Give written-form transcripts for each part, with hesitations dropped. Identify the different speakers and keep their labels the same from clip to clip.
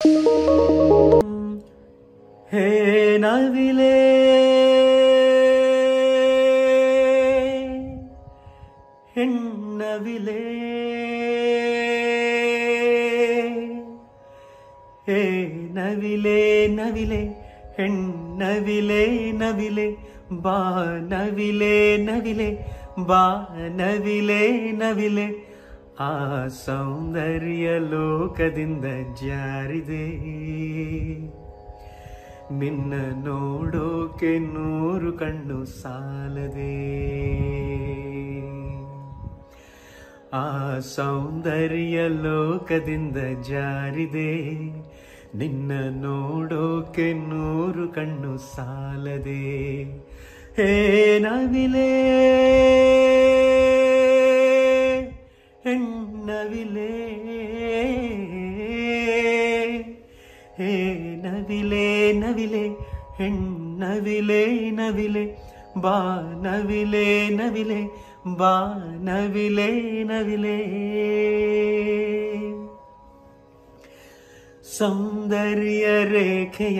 Speaker 1: ಹೇ ನವಿಲೆ ಹೆಣ್ಣವಿಲೆ ಹೇ ನವಿಲೆ ನವಿಲೆ ಹೆಣ್ಣವಿಲೆ ನವಿಲೆ ಬಾ ನವಿಲೆ ನವಿಲೆ ಬಾ ನವಿಲೆ ನವಿಲೆ ಆ ಸೌಂದರ್ಯ ಲೋಕದಿಂದ ಜಾರಿದೆ ನಿನ್ನ ನೋಡೋಕೆ 100 ಕಣ್ಣು ಸಾಲದೆ ಆ ಸೌಂದರ್ಯ ಲೋಕದಿಂದ ಜಾರಿದೆ ನಿನ್ನ ನೋಡೋಕೆ 100 ಕಣ್ಣು ಸಾಲದೆ ಹೇ ನವಿಲೆ ಹೆಣ್ಣವಿಲೆ ಹೇ ನವಿಲೆ ನವಿಲೆ ಹೆಣ್ಣವಿಲೆ ನವಿಲೆ ಬಾ ನವಿಲೆ ನವಿಲೆ ಬಾ ನವಿಲೆ ನವಿಲೆ ಸೌಂದರ್ಯ ರೇಖೆಯ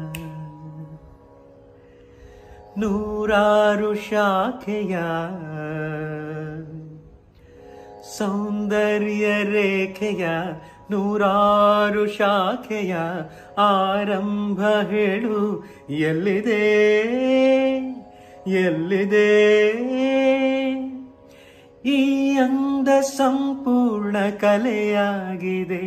Speaker 1: 100 ಶಾಖೆಯ ಸೌಂದರ್ಯ ರೇಖೆಯ 100 ಶಾಖೆಯ ಆರಂಭ ಹೇಳು ಎಲ್ಲಿದೆ ಎಲ್ಲಿದೆ ಈ ಅಂದ ಸಂಪೂರ್ಣ ಕಲೆಯಾಗಿದೆ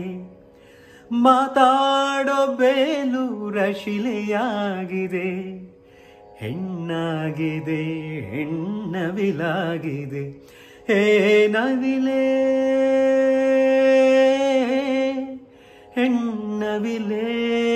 Speaker 1: ಮಾತಾಡೋ ಬೇಲೂರ ಶಿಲೆಯಾಗಿದೆ ಹೆಣ್ಣಾಗಿದೆ ಹೆಣ್ಣವಿಲಾಗಿದೆ ಹೇ ನವಿಲೆ ಹೆಣ್ಣವಿಲೆ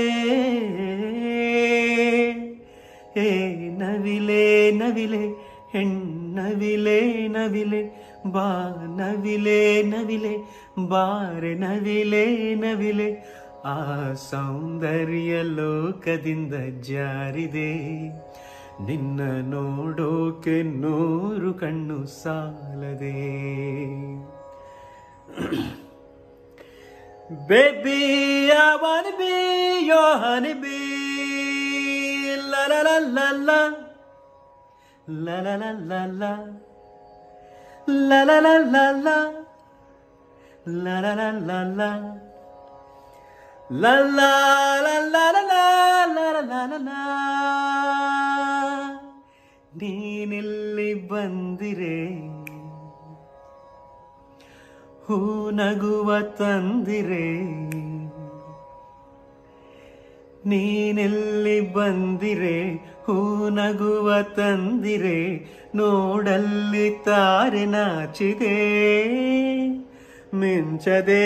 Speaker 1: ಹೇ ನವಿಲೆ ನವಿಲೆ ಹೆಣ್ಣವಿಲೆ ನವಿಲೆ ಬಾ ನವಿಲೆ ನವಿಲೆ ಬಾರೆ ನವಿಲೆ ನವಿಲೆ ಆ ಸೌಂದರ್ಯ ಲೋಕದಿಂದ ಜಾರಿದೆ ನಿನ್ನ ನೋಡೋಕೆ 100 ಕಣ್ಣು ಸಾಲದೆ Baby, I wanna be your honeybee. La la la la la, la la la la la, la la la la la, la la la la la, la la la la la la la la la. ನೀನಿಲ್ಲಿ ಬಂದಿರೆ ಹೂ ನಗುವ ತಂದಿರೆ ನೀನೆಲ್ಲಿ ಬಂದಿರೆ ಹೂ ನಗುವ ತಂದಿರೆ ನೋಡಲ್ಲಿ ತಾರೆ ನಾಚಿದೆ ಮಿಂಚದೆ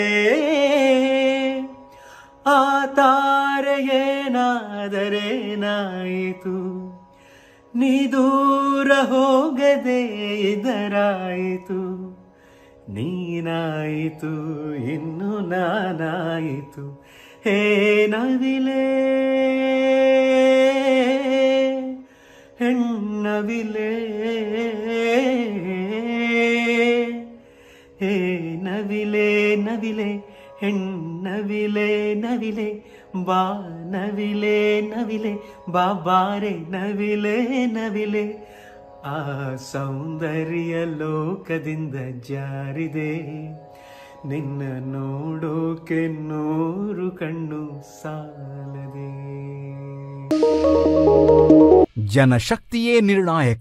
Speaker 1: ಆ ತಾರೆ ಏನಾದರೇನಾಯಿತು ನೀ ದೂರ ಹೋಗದೆ ಇದರಾಯಿತು ನೀನಾಯಿತು ಇನ್ನು ನಾನಾಯಿತು ಹೇ ನವಿಲೆ ಹೆಣ್ಣವಿಲೆ ಹೇ ನವಿಲೆ ನವಿಲೆ ಹೆಣ್ಣವಿಲೆ ನವಿಲೆ ಬಾ ನವಿಲೆ ನವಿಲೆ ಬಾಬಾರೆ ನವಿಲೆ ನವಿಲೆ ಆ ಸೌಂದರ್ಯ ಲೋಕದಿಂದ ಜಾರಿದೆ ನಿನ್ನ ನೋಡೋಕೆ 100 ಕಣ್ಣು ಸಾಲದೆ
Speaker 2: ಜನಶಕ್ತಿಯೇ ನಿರ್ಣಾಯಕ.